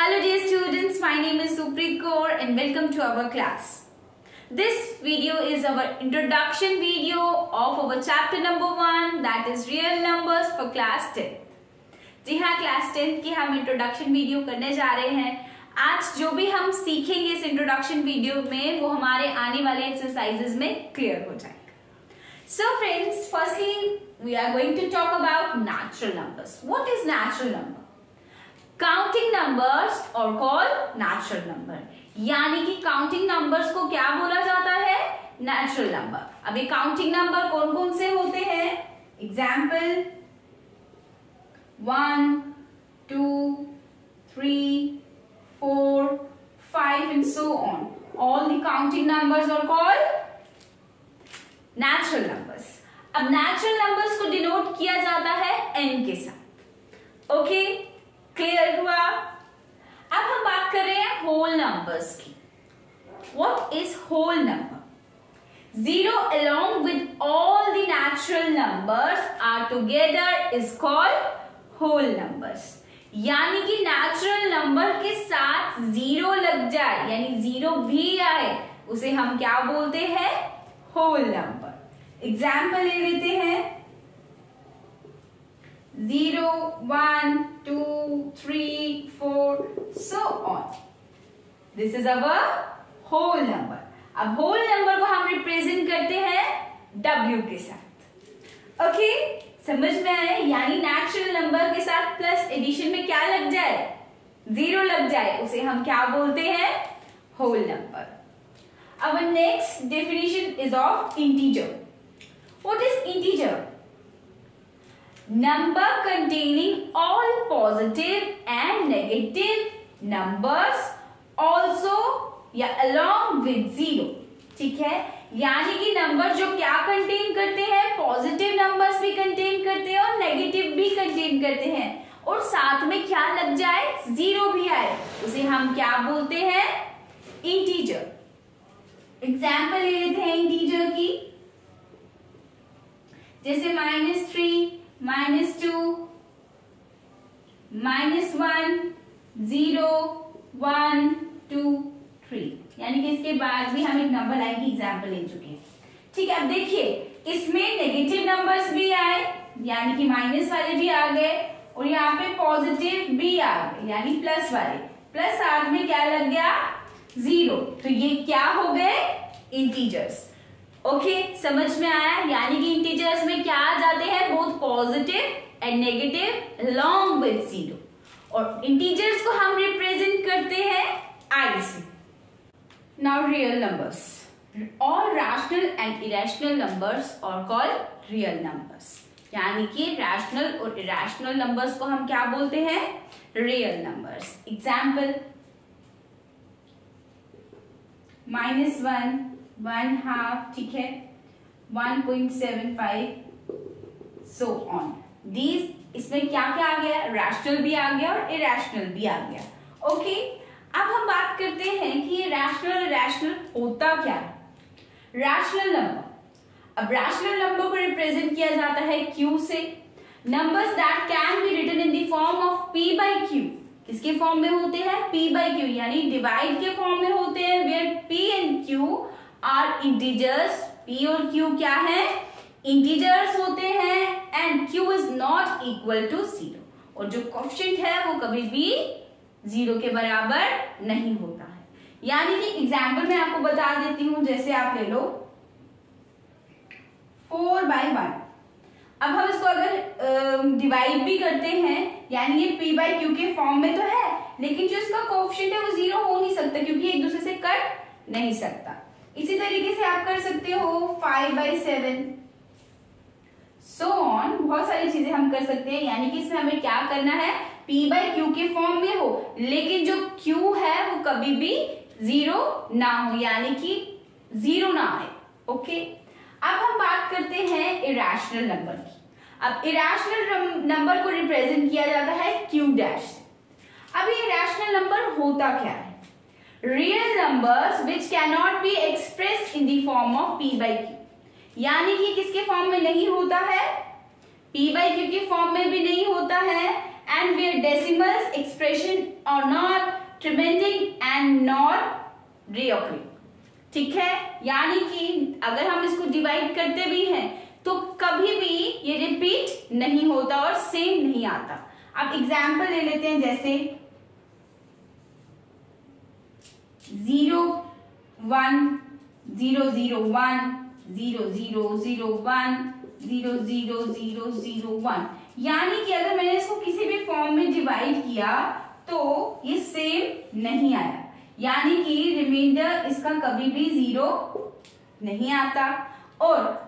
Hello dear students, my name is Supreet Kaur and welcome to our class. This video is our introduction video of our chapter number 1, that is real numbers for class 10. जी हाँ, class 10 की हम introduction video करने जा रहे हैं. आज जो भी हम सीखेंगे इस इंट्रोडक्शन वीडियो में वो हमारे आने वाले एक्सरसाइजेज में क्लियर हो जाएगा. So friends, firstly we are going to talk about natural numbers. What is natural number? Counting numbers और कॉल नेचुरल नंबर, यानी कि काउंटिंग नंबर्स को क्या बोला जाता है? Natural number. अब ये काउंटिंग नंबर कौन कौन से होते हैं? Example 1, 2, 3, 4, 5 and so on. All the counting numbers are called natural numbers. अब नेचुरल नंबर्स को डिनोट किया जाता है n के साथ. ओके, क्लियर हुआ? अब हम बात कर रहे हैं होल नंबर्स की. What is whole number? 0 along with all the natural numbers are together is called whole numbers. यानी कि नेचुरल नंबर के साथ 0 लग जाए, यानी 0 भी आए, उसे हम क्या बोलते हैं? Whole number. एग्जाम्पल ले लेते हैं. 0, 1, 2, 3, 4, so on. This is our whole number. अब होल नंबर को हम रिप्रेजेंट करते हैं W के साथ. ओके, समझ में आए? यानी नेचुरल नंबर के साथ प्लस एडिशन में क्या लग जाए? 0 लग जाए, उसे हम क्या बोलते हैं? Whole number. Our next definition is of integer. What is integer? Number containing all positive and negative numbers also या along with 0. ठीक है, यानी कि नंबर जो क्या कंटेन करते हैं? पॉजिटिव नंबर्स भी कंटेन करते हैं और नेगेटिव भी कंटेन करते हैं, और साथ में क्या लग जाए? 0 भी आए, उसे हम क्या बोलते हैं? इंटीजर. एग्जाम्पल ले लेते हैं इंटीजर की, जैसे -3, -2, -1, 0, 1, 2, 3. यानी कि इसके बाद भी हम एक नंबर लाइन की एग्जाम्पल ले चुके हैं. ठीक है, अब देखिए इसमें नेगेटिव नंबर्स भी आए, यानी कि माइनस वाले भी आ गए, और यहाँ पे पॉजिटिव भी आ गए, यानी प्लस वाले, प्लस साथ में क्या लग गया? 0. तो ये क्या हो गए? इंटीजर्स. ओके, समझ में आया? यानी कि इंटीजर्स में क्या आ जाते हैं? Both positive and negative along with 0. और इंटीजर्स को हम रिप्रेजेंट करते हैं I से. Now real numbers. All rational and irrational numbers are called real numbers. यानी कि रैशनल और इरेशनल नंबर्स को हम क्या बोलते हैं? Real numbers. एग्जाम्पल -1, 1/2, ठीक है, 1.75, so on. These इसमें क्या क्या आ गया? रैशनल भी आ गया और इरेशनल भी आ गया. ओके, अब हम बात करते हैं कि ये रैशनल और इरेशनल होता क्या है? Rational number. अब रैशनल नंबर को रिप्रेजेंट किया जाता है Q से. Numbers that can be written in the form of P by Q. किसके फॉर्म में होते हैं? P by Q, यानी डिवाइड के फॉर्म में होते हैं, where P and Q are integers. P और Q क्या है? इंटीजर्स होते हैं, and Q is not equal to 0. और जो कोएफिशिएंट है वो कभी भी 0 के बराबर नहीं होता है. यानी कि एग्जाम्पल मैं आपको बता देती हूं, जैसे आप ले लो 4/1. अब हम इसको अगर डिवाइड भी करते हैं, यानी ये P by Q के फॉर्म में तो है, लेकिन जो इसका कोएफिशिएंट है वो 0 हो नहीं सकता, क्योंकि एक दूसरे से कट नहीं सकता. इसी तरीके से आप कर सकते हो 5/7, so on. बहुत सारी चीजें हम कर सकते हैं, यानी कि इसमें हमें क्या करना है? P by Q के फॉर्म में हो, लेकिन जो Q है वो कभी भी 0 ना हो, यानी कि 0 ना आए. ओके, अब हम बात करते हैं इरेशनल नंबर की. अब इरेशनल नंबर को रिप्रेजेंट किया जाता है Q डैश से. अब ये इरेशनल नंबर होता क्या है? Real numbers which can not be expressed in the form of P by Q. यानी कि किसके फॉर्म में नहीं होता है? P by Q के फॉर्म में भी नहीं होता है, and where decimals expression are not terminating and not reoccurring. ठीक है, यानी कि अगर हम इसको डिवाइड करते भी हैं तो कभी भी ये रिपीट नहीं होता और सेम नहीं आता। अब एग्जाम्पल ले लेते हैं, जैसे 0 1 0 0 1 0 0 0 1 0 0 0 0 1, यानी कि अगर मैंने इसको किसी भी फॉर्म में डिवाइड किया तो ये सेम नहीं आया, यानी कि रिमाइंडर इसका कभी भी 0 नहीं आता और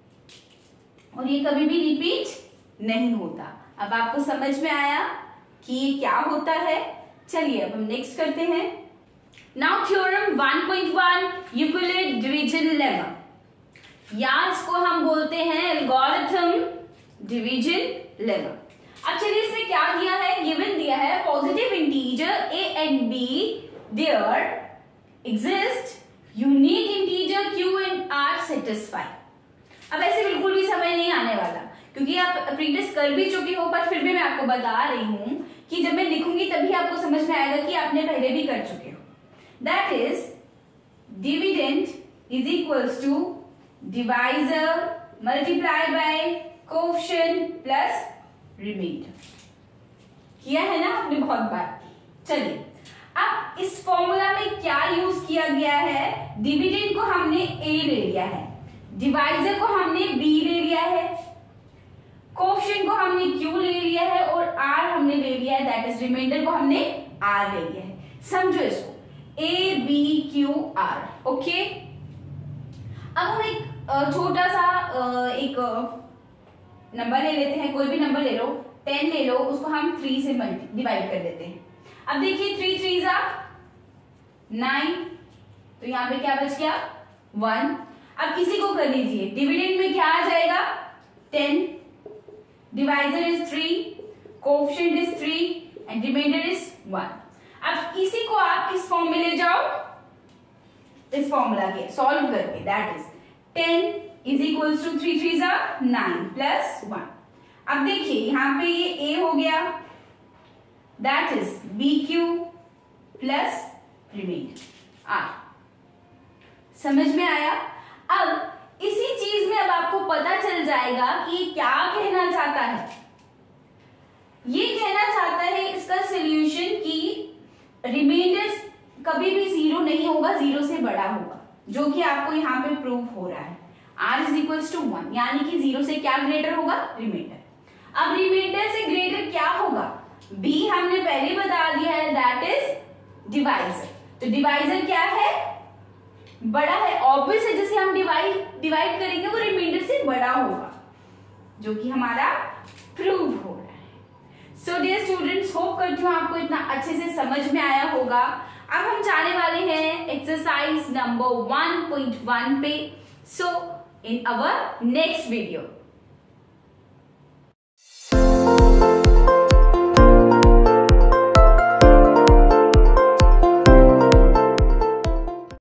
ये कभी भी रिपीट नहीं होता। अब आपको समझ में आया कि ये क्या होता है। चलिए अब हम नेक्स्ट करते हैं। Now theorem 1.1 Euclid division lemma, या इसको हम बोलते हैं एल्गोरिथम डिवीजन लेमा। अब चलिए इसमें क्या दिया है, गिवन दिया है positive integer a and b, there exist unique integer q and r satisfy। अब ऐसे बिल्कुल भी समय नहीं आने वाला क्योंकि आप प्रैक्टिस कर भी चुके हो, पर फिर भी मैं आपको बता रही हूं कि जब मैं लिखूंगी तभी आपको समझ में आएगा कि आपने पहले भी कर चुके हो। That is dividend is equals to divisor multiply by coefficient plus remainder. किया है ना आपने बहुत बार। चलिए अब इस फॉर्मूला में क्या यूज किया गया है, डिविडेंड को हमने a ले लिया है, डिवाइजर को हमने b ले लिया है, कोएफिशिएंट को हमने q ले लिया है और r हमने ले लिया है, दैट इज रिमाइंडर को हमने r ले लिया है। समझो इसको, a b q r। Okay, अब हम एक छोटा सा एक नंबर ले लेते हैं, कोई भी नंबर ले लो, 10 ले लो, उसको हम 3 से डिवाइड कर देते हैं। अब देखिए 3 3 9, तो यहाँ पे क्या बच गया 1। अब किसी को कर लीजिए, डिविडेंड में क्या आ जाएगा 10, divisor is 3, coefficient is 3 and remainder is 1। अब इसी को आप किस फॉर्म में ले जाओ, इस फॉर्मूला के सॉल्व करके, that is 10 is equals to 3 3 9 plus 1। अब देखिए यहां पे ये a हो गया, that is bq plus remainder r। समझ में आया। अब इसी चीज में अब आपको पता चल जाएगा कि ये क्या कहना चाहता है। ये कहना चाहता है इसका सॉल्यूशन कि रिमाइंडर कभी भी 0 नहीं होगा, 0 से बड़ा होगा, जो कि आपको यहाँ पे प्रूव हो रहा है। r इज इक्वल्स टू 1, यानी कि 0 से क्या ग्रेटर होगा, रिमाइंडर। अब रिमाइंडर से ग्रेटर क्या होगा, b हमने पहले बता दिया है, दैट इज डिवाइजर। तो डिवाइजर क्या है, बड़ा है, ऑब्वियस है, जैसे हम डिवाइड करेंगे वो रिमाइंडर से बड़ा होगा, जो कि हमारा प्रूव हो रहा है। सो डियर स्टूडेंट्स, होप करती हूँ आपको इतना अच्छे से समझ में आया होगा। अब हम जाने वाले हैं एक्सरसाइज नंबर 1.1 पे। सो इन अवर नेक्स्ट वीडियो